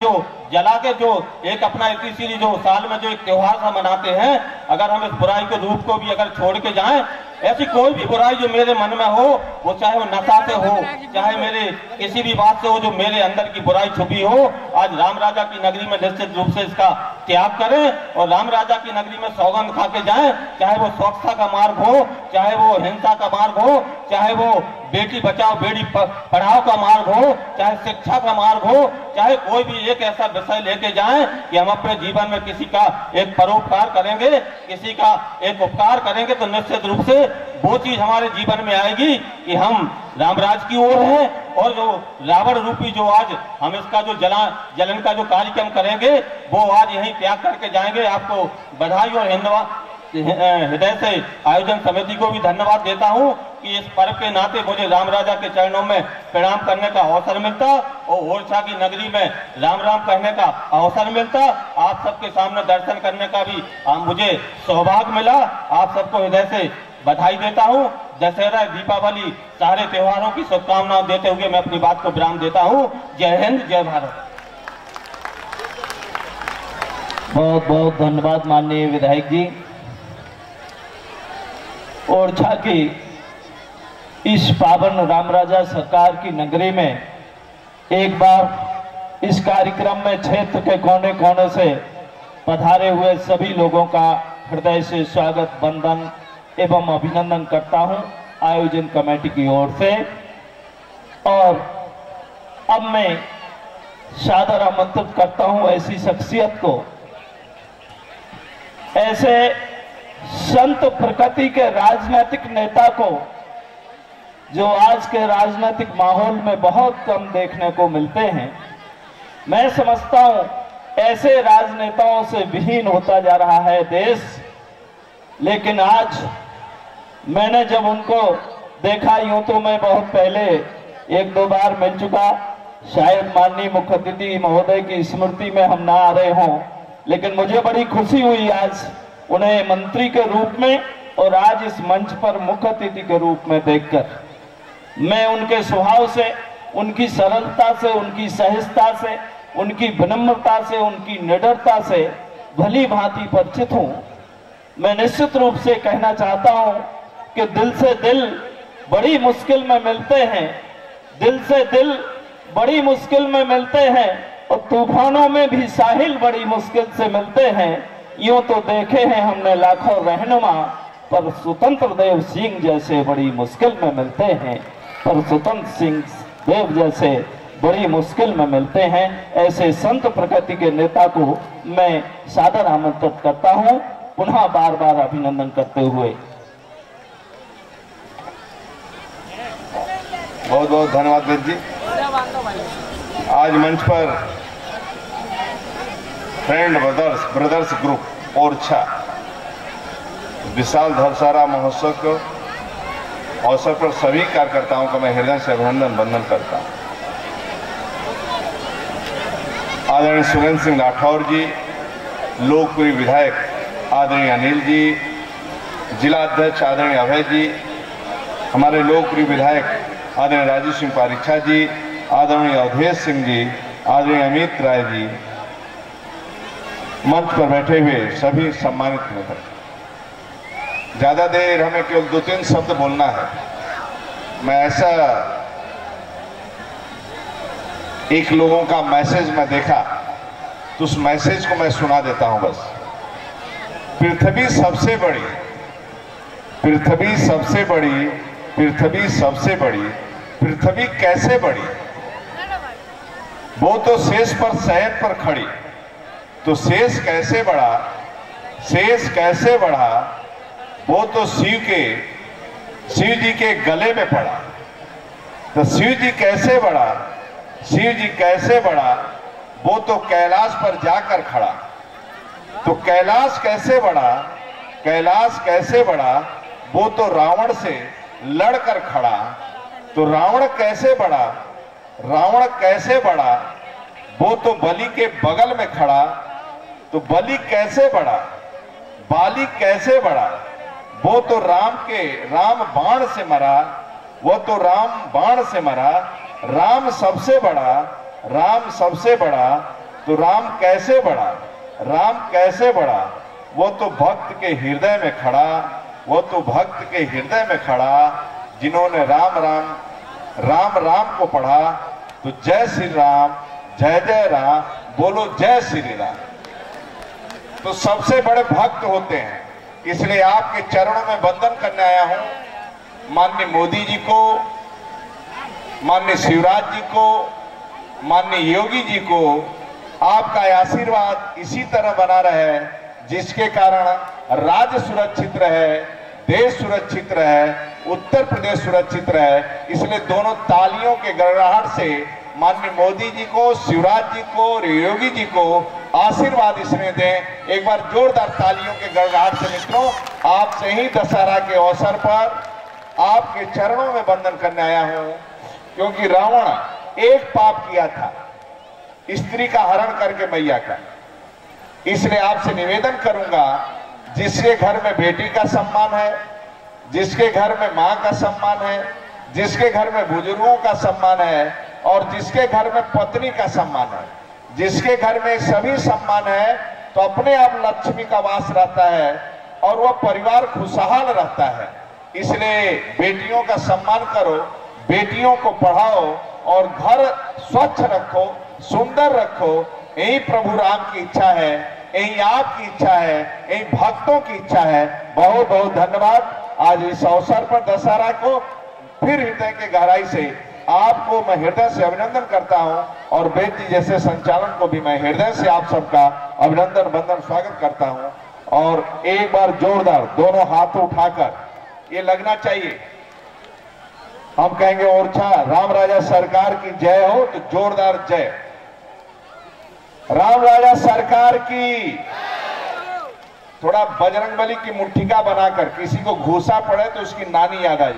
जो जला के जो एक अपना इसी जो साल में जो एक त्योहार सा मनाते हैं, अगर हम इस बुराई के रूप को भी अगर छोड़ के जाएं, ऐसी कोई भी बुराई जो मेरे मन में हो, वो चाहे वो नशा से हो, चाहे मेरे किसी भी बात से हो, जो मेरे अंदर की बुराई छुपी हो, आज राम राजा की नगरी में निश्चित रूप से इसका त्याग करें और राम राजा की नगरी में सौगंध खा के जाएं। चाहे वो स्वच्छता का मार्ग हो, चाहे वो हिंसा का मार्ग हो, चाहे वो बेटी बचाओ बेटी पढ़ाओ का मार्ग हो, चाहे शिक्षा का मार्ग हो, चाहे कोई भी एक ऐसा विषय लेके जाएं कि हम अपने जीवन में किसी का एक परोपकार करेंगे, किसी का एक उपकार करेंगे, तो निश्चित रूप से वो चीज हमारे जीवन में आएगी कि हम रामराज की ओर हैं। और जो रावण रूपी जो आज हम इसका जो जलन का जो कार्यक्रम करेंगे, वो आज यहीं त्याग करके जाएंगे। आपको बधाई और हृदय से आयोजन समिति को भी धन्यवाद देता हूं कि इस पर्व के नाते मुझे राम राजा के चरणों में प्रणाम करने का अवसर मिलता और ओरछा की नगरी में राम राम कहने का अवसर मिलता। आप सबके सामने दर्शन करने का भी मुझे सौभाग्य मिला। आप सबको हृदय से बधाई देता हूं। दशहरा, दीपावली, सारे त्योहारों की शुभकामनाएं देते हुए मैं अपनी बात को विराम देता हूं। जय हिंद, जय भारत। बहुत बहुत धन्यवाद माननीय विधायक जी। ओरछा की इस पावन रामराजा सरकार की नगरी में एक बार इस कार्यक्रम में क्षेत्र के कोने कोने से पधारे हुए सभी लोगों का हृदय से स्वागत, वंदन एवं अभिनंदन करता हूं आयोजन कमेटी की ओर से। और अब मैं सादर आमंत्रित करता हूं ऐसी शख्सियत को, ऐसे संत प्रकृति के राजनीतिक नेता को जो आज के राजनीतिक माहौल में बहुत कम देखने को मिलते हैं। मैं समझता हूं ऐसे राजनेताओं से विहीन होता जा रहा है देश। लेकिन आज मैंने जब उनको देखा, यूं तो मैं बहुत पहले एक दो बार मिल चुका, शायद माननीय मुख्य अतिथि महोदय की स्मृति में हम ना आ रहे हों, लेकिन मुझे बड़ी खुशी हुई आज उन्हें मंत्री के रूप में और आज इस मंच पर मुख्य अतिथि के रूप में देखकर। मैं उनके स्वभाव से, उनकी सरलता से, उनकी सहजता से, उनकी विनम्रता से, उनकी निडरता से भली भांति परिचित हूं। मैं निश्चित रूप से कहना चाहता हूं कि दिल से दिल बड़ी मुश्किल में मिलते हैं, दिल से दिल बड़ी मुश्किल में मिलते हैं और तूफानों में भी साहिल बड़ी मुश्किल से मिलते हैं। यूं तो देखे हैं हमने लाखों रहनुमा, पर स्वतंत्र देव सिंह जैसे बड़ी मुश्किल में मिलते हैं, पर स्वतंत्र सिंह देव जैसे बड़ी मुश्किल में मिलते हैं। ऐसे संत प्रकृति के नेता को मैं सादर आमंत्रित करता हूं, पुनः बार बार अभिनंदन करते हुए। बहुत बहुत धन्यवाद वेद जी। आज मंच पर फ्रेंड ब्रदर्स ग्रुप ओरछा विशाल दशहरा महोत्सव को अवसर पर सभी कार्यकर्ताओं का मैं हृदय से अभिनंदन वंदन करता हूं। आदरणीय सुरेंद्र सिंह राठौर जी, लोकप्रिय विधायक आदरणीय अनिल जी, जिला अध्यक्ष आदरणीय अभय जी, हमारे लोकप्रिय विधायक आदरणीय राजीव सिंह पारिछा जी, आदरणीय अवधेश सिंह जी, आदरणीय अमित राय जी, मंच पर बैठे हुए सभी सम्मानित नेता। ज्यादा देर हमें केवल 2-3 शब्द बोलना है। मैं ऐसा एक लोगों का मैसेज में देखा तो उस मैसेज को मैं सुना देता हूं बस। पृथ्वी सबसे बड़ी, पृथ्वी सबसे बड़ी, पृथ्वी सबसे बड़ी, पृथ्वी कैसे बड़ी? वो तो शेष पर शयन पर खड़ी, तो शेष कैसे बढ़ा? शेष कैसे बढ़ा? वो तो शिव जी के गले में पड़ा। तो शिव जी कैसे बढ़ा? शिव जी कैसे बढ़ा? वो तो कैलाश पर जाकर खड़ा। तो कैलाश कैसे बढ़ा? कैलाश कैसे बढ़ा? वो तो रावण से लड़कर खड़ा। तो रावण कैसे बढ़ा? रावण कैसे बढ़ा? वो तो बलि के बगल में खड़ा। तो बलि कैसे बढ़ा? बाली कैसे बढ़ा? वो तो राम बाण से मरा। वो तो राम बाण से मरा। राम सबसे बड़ा, राम सबसे बड़ा, तो राम कैसे बढ़ा? राम कैसे बढ़ा? वो तो भक्त के हृदय में खड़ा, वो तो भक्त के हृदय में खड़ा, जिन्होंने राम राम राम राम को पढ़ा। तो जय श्री राम, जय जय राम, बोलो जय श्री राम। तो सबसे बड़े भक्त होते हैं, इसलिए आपके चरणों में वंदन करने आया हूं। माननीय मोदी जी को, माननीय शिवराज जी को, माननीय योगी जी को आपका आशीर्वाद इसी तरह बना रहे, जिसके कारण राज्य सुरक्षित रहे, देश सुरक्षित रहे, उत्तर प्रदेश सुरक्षित रहे। इसलिए दोनों तालियों के गड़गड़ाहट से माननीय मोदी जी को, शिवराज जी को और योगी जी को आशीर्वाद इसमें दें। एक बार जोरदार तालियों के गड़गड़ाहट से मित्रों, आपसे ही दशहरा के अवसर पर आपके चरणों में वंदन करने आया हूं, क्योंकि रावण एक पाप किया था, स्त्री का हरण करके मैया का। इसलिए आपसे निवेदन करूंगा, जिसके घर में बेटी का सम्मान है, जिसके घर में मां का सम्मान है, जिसके घर में बुजुर्गों का सम्मान है और जिसके घर में पत्नी का सम्मान है, जिसके घर में सभी सम्मान है, तो अपने आप लक्ष्मी का वास रहता है और वह परिवार खुशहाल रहता है। इसलिए बेटियों का सम्मान करो, बेटियों को पढ़ाओ और घर स्वच्छ रखो, सुंदर रखो। यही प्रभु राम की इच्छा है, यही आपकी इच्छा है, यही भक्तों की इच्छा है। बहुत बहुत धन्यवाद। आज इस अवसर पर दशहरा को फिर हृदय के गहराई से आपको मैं हृदय से अभिनंदन करता हूं और वेद जी जैसे संचालन को भी मैं हृदय से आप सबका अभिनंदन वंदन स्वागत करता हूं। और एक बार जोरदार दोनों हाथ उठाकर ये लगना चाहिए, हम कहेंगे ओरछा राम राजा सरकार की जय हो, तो जोरदार जय राम राजा सरकार की। थोड़ा बजरंगबली की मुट्ठिका बनाकर किसी को घूसा पड़े तो उसकी नानी याद आ जाए।